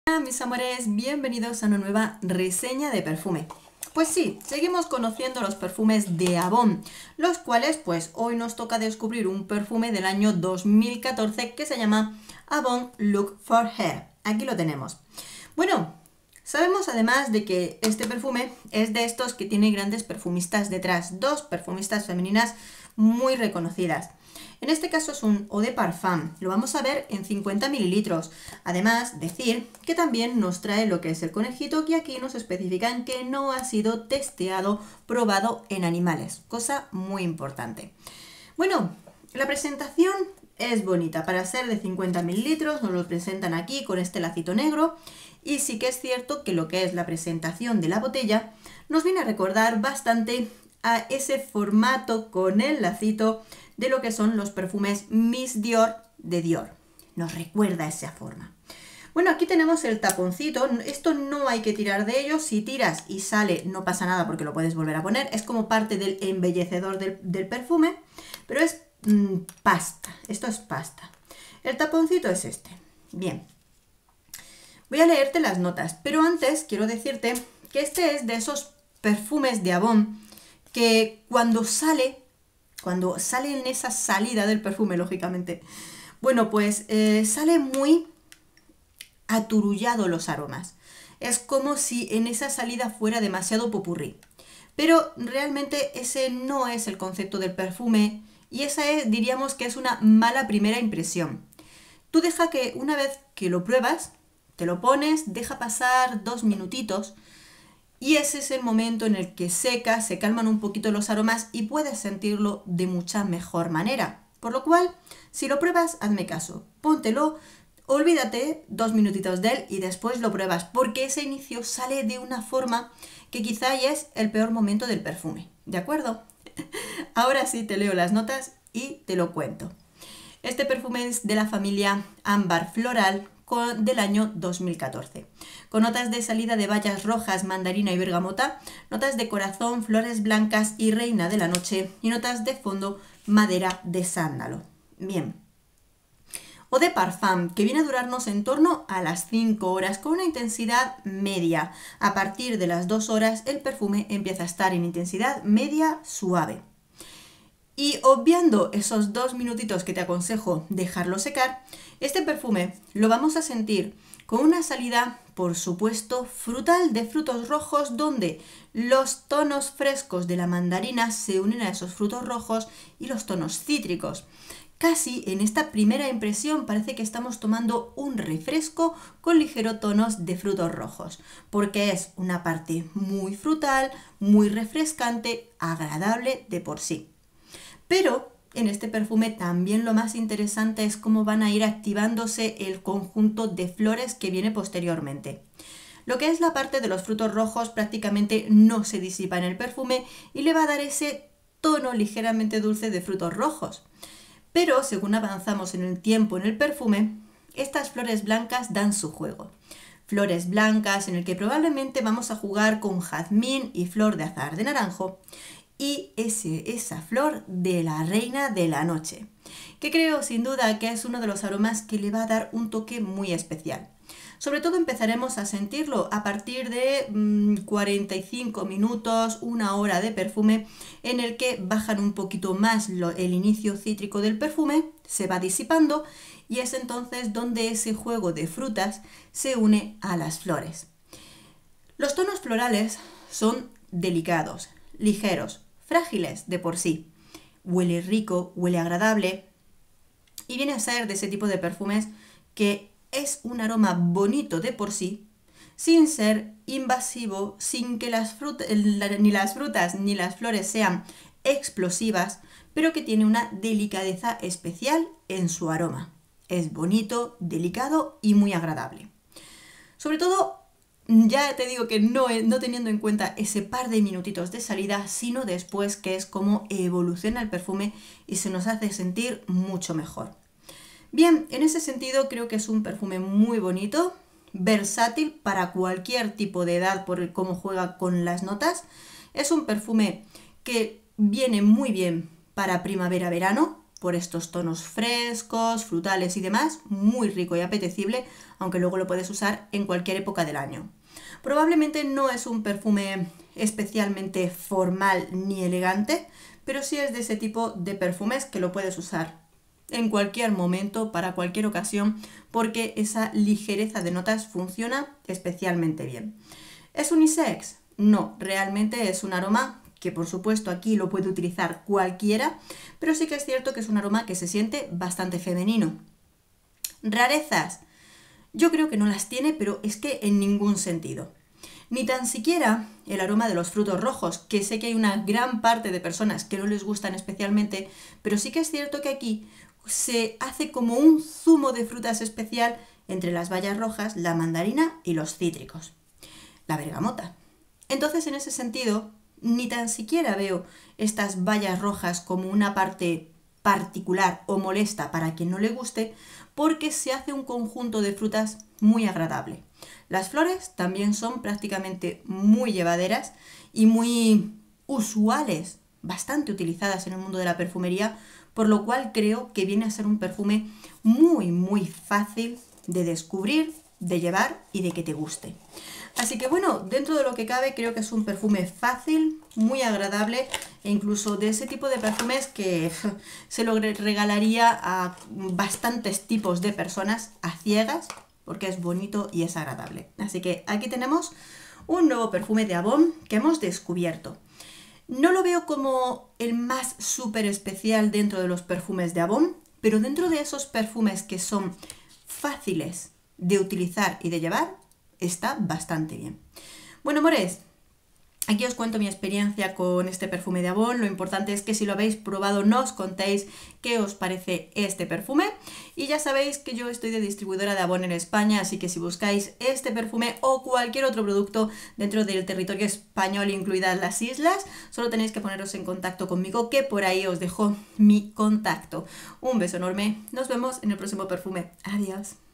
Hola mis amores, bienvenidos a una nueva reseña de perfume. Pues sí, seguimos conociendo los perfumes de Avon, los cuales pues hoy nos toca descubrir un perfume del año 2014 que se llama Avon Look for Her. Aquí lo tenemos. Bueno, sabemos además de que este perfume es de estos que tiene grandes perfumistas detrás, dos perfumistas femeninas muy reconocidas. En este caso es un Eau de Parfum, lo vamos a ver en 50 mililitros. Además, decir que también nos trae lo que es el conejito, que aquí nos especifican que no ha sido testeado, probado en animales, cosa muy importante. Bueno, la presentación es bonita, para ser de 50 mililitros nos lo presentan aquí con este lacito negro, y sí que es cierto que lo que es la presentación de la botella nos viene a recordar bastante a ese formato con el lacito de lo que son los perfumes Miss Dior de Dior. Nos recuerda esa forma. Bueno, aquí tenemos el taponcito. Esto no hay que tirar de ello. Si tiras y sale, no pasa nada porque lo puedes volver a poner. Es como parte del embellecedor del perfume, pero es pasta. Esto es pasta. El taponcito es este. Bien. Voy a leerte las notas, pero antes quiero decirte que este es de esos perfumes de Avon que cuando sale en esa salida del perfume, lógicamente, bueno, pues sale muy aturullado los aromas. Es como si en esa salida fuera demasiado popurrí. Pero realmente ese no es el concepto del perfume y esa es, diríamos que es una mala primera impresión. Tú deja que una vez que lo pruebas, te lo pones, deja pasar 2 minutitos y ese es el momento en el que seca, se calman un poquito los aromas y puedes sentirlo de mucha mejor manera. Por lo cual, si lo pruebas, hazme caso, póntelo, olvídate 2 minutitos de él y después lo pruebas, porque ese inicio sale de una forma que quizá ya es el peor momento del perfume, ¿de acuerdo? Ahora sí te leo las notas y te lo cuento. Este perfume es de la familia Ámbar Floral del año 2014, con notas de salida de bayas rojas, mandarina y bergamota, notas de corazón, flores blancas y reina de la noche y notas de fondo, madera de sándalo. Bien. Eau de Parfum, que viene a durarnos en torno a las 5 horas con una intensidad media. A partir de las 2 horas el perfume empieza a estar en intensidad media suave. Y obviando esos 2 minutitos que te aconsejo dejarlo secar, este perfume lo vamos a sentir con una salida, por supuesto, frutal de frutos rojos, donde los tonos frescos de la mandarina se unen a esos frutos rojos y los tonos cítricos. Casi en esta primera impresión parece que estamos tomando un refresco con ligeros tonos de frutos rojos, porque es una parte muy frutal, muy refrescante, agradable de por sí. Pero en este perfume también lo más interesante es cómo van a ir activándose el conjunto de flores que viene posteriormente. Lo que es la parte de los frutos rojos prácticamente no se disipa en el perfume y le va a dar ese tono ligeramente dulce de frutos rojos. Pero según avanzamos en el tiempo en el perfume, estas flores blancas dan su juego. Flores blancas en el que probablemente vamos a jugar con jazmín y flor de azahar de naranjo, y esa flor de la reina de la noche, que creo sin duda que es uno de los aromas que le va a dar un toque muy especial. Sobre todo empezaremos a sentirlo a partir de 45 minutos, 1 hora de perfume, en el que bajan un poquito más el inicio cítrico del perfume, se va disipando y es entonces donde ese juego de frutas se une a las flores. Los tonos florales son delicados, ligeros, frágiles de por sí. Huele rico, huele agradable y viene a ser de ese tipo de perfumes que es un aroma bonito de por sí, sin ser invasivo, sin que ni las frutas ni las flores sean explosivas, pero que tiene una delicadeza especial en su aroma. Es bonito, delicado y muy agradable. Sobre todo, ya te digo que no teniendo en cuenta ese par de minutitos de salida, sino después, que es como evoluciona el perfume y se nos hace sentir mucho mejor. Bien, en ese sentido creo que es un perfume muy bonito, versátil para cualquier tipo de edad por cómo juega con las notas. Es un perfume que viene muy bien para primavera-verano, por estos tonos frescos, frutales y demás, muy rico y apetecible, aunque luego lo puedes usar en cualquier época del año. Probablemente no es un perfume especialmente formal ni elegante, pero sí es de ese tipo de perfumes que lo puedes usar en cualquier momento, para cualquier ocasión, porque esa ligereza de notas funciona especialmente bien. ¿Es unisex? No, realmente es un aroma que por supuesto aquí lo puede utilizar cualquiera, pero sí que es cierto que es un aroma que se siente bastante femenino. ¿Rarezas? Yo creo que no las tiene, pero es que en ningún sentido. Ni tan siquiera el aroma de los frutos rojos, que sé que hay una gran parte de personas que no les gustan especialmente, pero sí que es cierto que aquí se hace como un zumo de frutas especial entre las bayas rojas, la mandarina y los cítricos. La bergamota. Entonces, en ese sentido, ni tan siquiera veo estas bayas rojas como una parte particular o molesta para quien no le guste, porque se hace un conjunto de frutas muy agradable. Las flores también son prácticamente muy llevaderas y muy usuales, bastante utilizadas en el mundo de la perfumería, por lo cual creo que viene a ser un perfume muy fácil de descubrir, de llevar y de que te guste. Así que bueno, dentro de lo que cabe creo que es un perfume fácil, muy agradable e incluso de ese tipo de perfumes que se lo regalaría a bastantes tipos de personas a ciegas, porque es bonito y es agradable. Así que aquí tenemos un nuevo perfume de Avon que hemos descubierto. No lo veo como el más súper especial dentro de los perfumes de Avon, pero dentro de esos perfumes que son fáciles de utilizar y de llevar, está bastante bien. Bueno, amores, aquí os cuento mi experiencia con este perfume de Avon. Lo importante es que si lo habéis probado nos contéis qué os parece este perfume. Y ya sabéis que yo estoy de distribuidora de Avon en España, así que si buscáis este perfume o cualquier otro producto dentro del territorio español, incluidas las islas, solo tenéis que poneros en contacto conmigo, que por ahí os dejo mi contacto. Un beso enorme, nos vemos en el próximo perfume. Adiós.